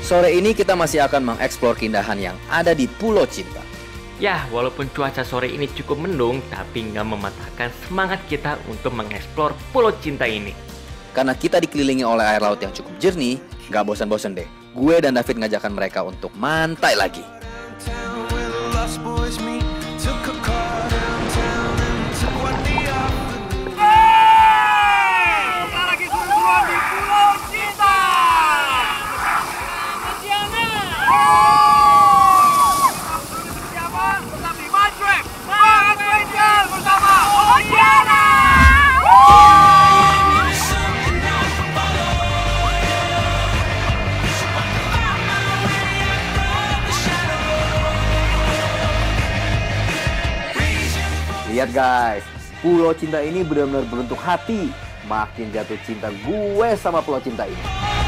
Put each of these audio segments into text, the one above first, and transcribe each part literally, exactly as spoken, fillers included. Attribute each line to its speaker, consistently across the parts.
Speaker 1: Sore ini kita masih akan mengeksplor keindahan yang ada di Pulau Cinta.
Speaker 2: Ya, walaupun cuaca sore ini cukup mendung, tapi nggak mematahkan semangat kita untuk mengeksplor Pulau Cinta ini.
Speaker 1: Karena kita dikelilingi oleh air laut yang cukup jernih, nggak bosan-bosan deh. Gue dan David ngajakan mereka untuk mantai lagi. Lihat guys, Pulau Cinta ini benar-benar berbentuk hati. Makin jatuh cinta gue sama Pulau Cinta ini.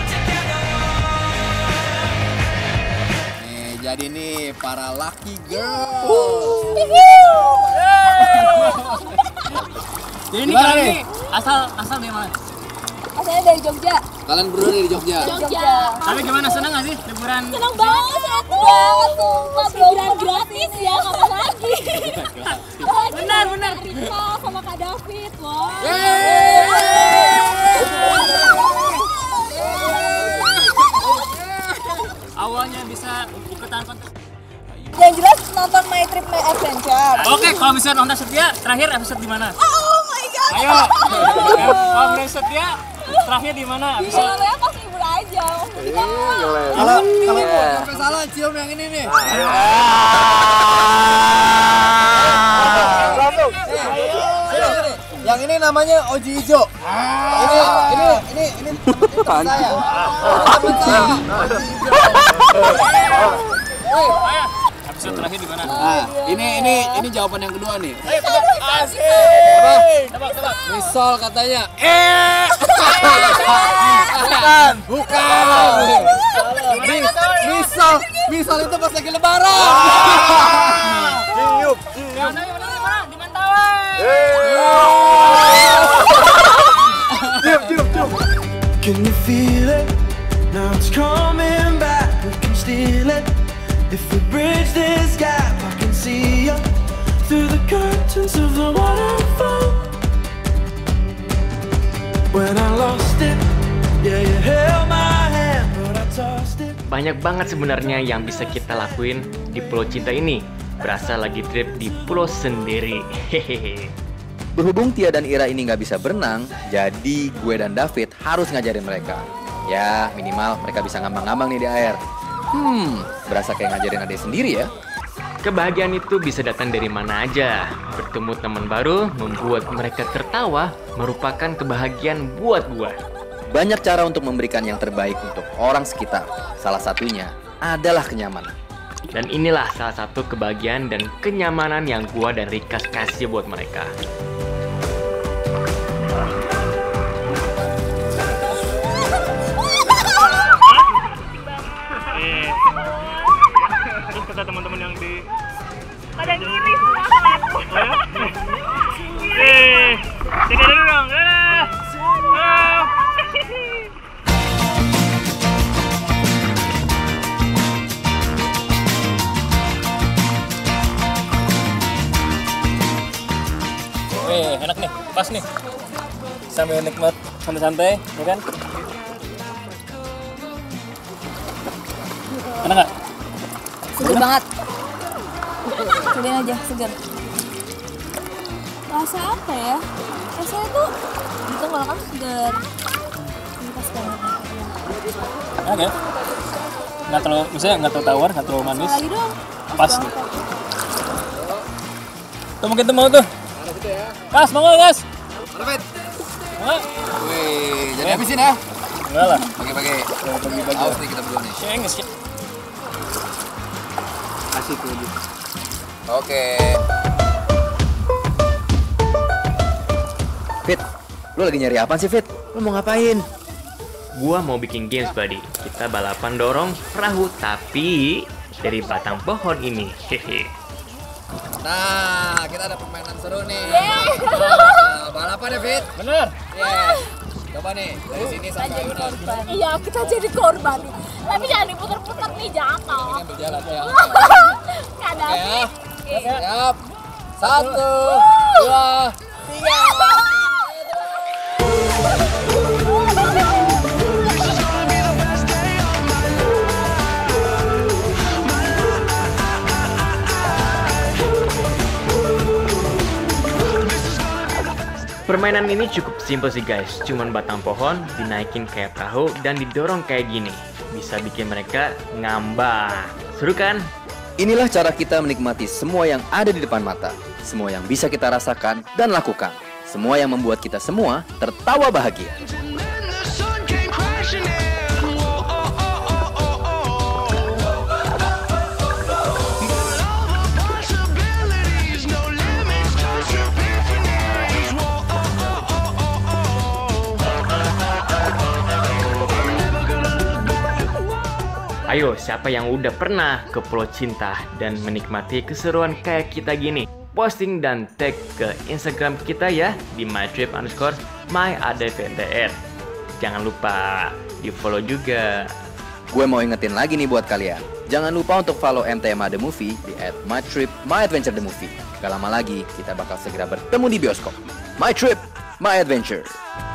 Speaker 3: Nih, jadi nih para lucky girl.
Speaker 4: Jadi ini kalian nih asal asal dari mana?
Speaker 5: Asalnya dari Jogja.
Speaker 3: Kalian berdua dari Jogja.
Speaker 5: Jogja.
Speaker 4: Tapi gimana, senang nggak sih liburan?
Speaker 5: Senang banget, senang banget tuh. Liburan gratis ya, kapan lagi?
Speaker 4: Benar, benar.
Speaker 5: Rika sama Kak David, wah.
Speaker 4: Awalnya bisa ikutan kontes.
Speaker 5: Yang jelas nonton My Trip My Adventure.
Speaker 4: Oke, kalau misalnya nonton setia, terakhir episode di mana?
Speaker 5: Oh my god.
Speaker 4: Ayo. Kalau misalnya setia, terakhir di mana?
Speaker 5: Soalnya pas libur aja.
Speaker 3: Kalau kalau sampai salah cium yang ini nih. Yang ini namanya Oji Ijo. Ini ini ini ini teman saya. Teman saya.
Speaker 4: Ayo. Episode terakhir di mana?
Speaker 3: Nah, ini ini ini jawaban yang kedua nih.
Speaker 4: Ayo, tebak. Asik. Tebak, tebak.
Speaker 3: Misal katanya. Eh. Bukan. Bukan. Misal, misal itu pas lagi lebaran.
Speaker 4: Cium. Di mana? Di mana? Di mana? Di Mentawai.
Speaker 3: Cium, cium, cium.
Speaker 6: Can you feel it? Now it's coming back. We can steal it. If we bridge this gap, I can see you through the curtains of the waterfall. When I lost it, yeah, you held my hand, but I tossed it.
Speaker 2: Banyak banget sebenarnya yang bisa kita lakuin di Pulau Cinta ini. Berasa lagi trip di pulau sendiri. Hehehe.
Speaker 1: Berhubung Tia dan Ira ini nggak bisa berenang, jadi gue dan David harus ngajarin mereka. Ya, minimal mereka bisa ngambang-ngambang nih di air. Hmm, berasa kayak ngajarin adik sendiri ya.
Speaker 2: Kebahagiaan itu bisa datang dari mana aja. Bertemu teman baru, membuat mereka tertawa, merupakan kebahagiaan buat gua.
Speaker 1: Banyak cara untuk memberikan yang terbaik untuk orang sekitar. Salah satunya adalah kenyamanan.
Speaker 2: Dan inilah salah satu kebahagiaan dan kenyamanan yang gua dan Rika kasih buat mereka.
Speaker 4: Terus kata teman-teman yang di
Speaker 5: Pada ngiri semua sama aku.
Speaker 4: Eh, jadi dulu dong. Eh. Oh. Eh, enak nih, pas nih. Sambil nikmat santai-santai, ya kan? Enak nggak?
Speaker 5: Seger banget. Cobain aja, seger. Rasa apa ya? Rasanya tuh di tenggorokan tuh seger. Ini pas banget.
Speaker 4: Enak ya? Nggak terlalu, misalnya nggak terlalu tawar, nggak terlalu manis.
Speaker 5: Lagi dong.
Speaker 4: Pas nih. Tuh mungkin tuh mau tuh. Gas, mau nggak gas?
Speaker 3: Perfect.
Speaker 4: Mau?
Speaker 3: Wih, jadi habisin ya.
Speaker 4: Enggak lah.
Speaker 3: Bagi-bagi.
Speaker 4: Bagi-bagi.
Speaker 3: Awas nih kita berdua nih.
Speaker 4: Cenges ya.
Speaker 3: Asik lagi. Oke.
Speaker 1: Fit, lu lagi nyari apa sih Fit? Lu mau ngapain?
Speaker 2: Gua mau bikin games, buddy. Kita balapan dorong perahu, tapi dari batang pohon ini. Hehe.
Speaker 3: Nah, kita ada permainan seru nih. Nah, balapan ya, Fit?
Speaker 4: Bener.
Speaker 3: Yeah. Coba nih, dari sini
Speaker 5: Kita
Speaker 3: sampai
Speaker 5: jadi
Speaker 3: udah.
Speaker 5: korban. Iya, kita jadi korban. Tapi jangan diputer-puter nih, jatuh.
Speaker 3: Ini berjalan ya.
Speaker 5: Kak
Speaker 3: Oke
Speaker 5: David.
Speaker 3: ya. Siap. Satu, dua, tiga.
Speaker 2: Permainan ini cukup simpel sih guys, cuman batang pohon dinaikin kayak perahu dan didorong kayak gini. Bisa bikin mereka ngambang. Seru kan?
Speaker 1: Inilah cara kita menikmati semua yang ada di depan mata, semua yang bisa kita rasakan dan lakukan, semua yang membuat kita semua tertawa bahagia.
Speaker 6: And then the sun came crashing in. Whoa, oh, oh, oh, oh, oh. But all the possibilities, no limits, just epiphanies. Whoa, oh, oh, oh, oh, oh. I'm never gonna look back. Whoa.
Speaker 2: Ayo, siapa yang udah pernah ke Pulau Cinta dan menikmati keseruan kayak kita gini? Posting dan tag ke Instagram kita ya di mytrip underscore myadventr. Jangan lupa di follow juga.
Speaker 1: Gue mau ingetin lagi nih buat kalian, jangan lupa untuk follow M T M A The Movie di at mytrip myadventure the movie. Gak lama lagi kita bakal segera bertemu di bioskop. My Trip, My Adventure.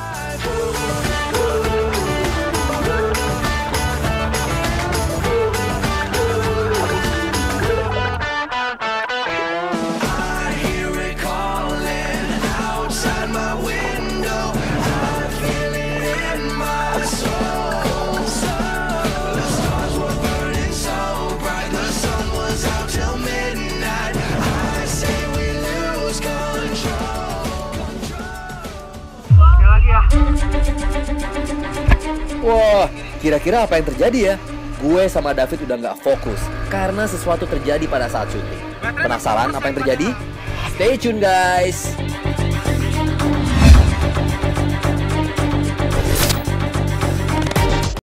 Speaker 6: I hear it calling outside my window. I feel it in my soul. The stars were burning so bright, the sun was out till midnight. I say we lose control.
Speaker 1: Wah, kira-kira apa yang terjadi ya? Gue sama David udah nggak fokus karena sesuatu terjadi pada saat syuting. Penasaran apa yang terjadi? Stay tune guys!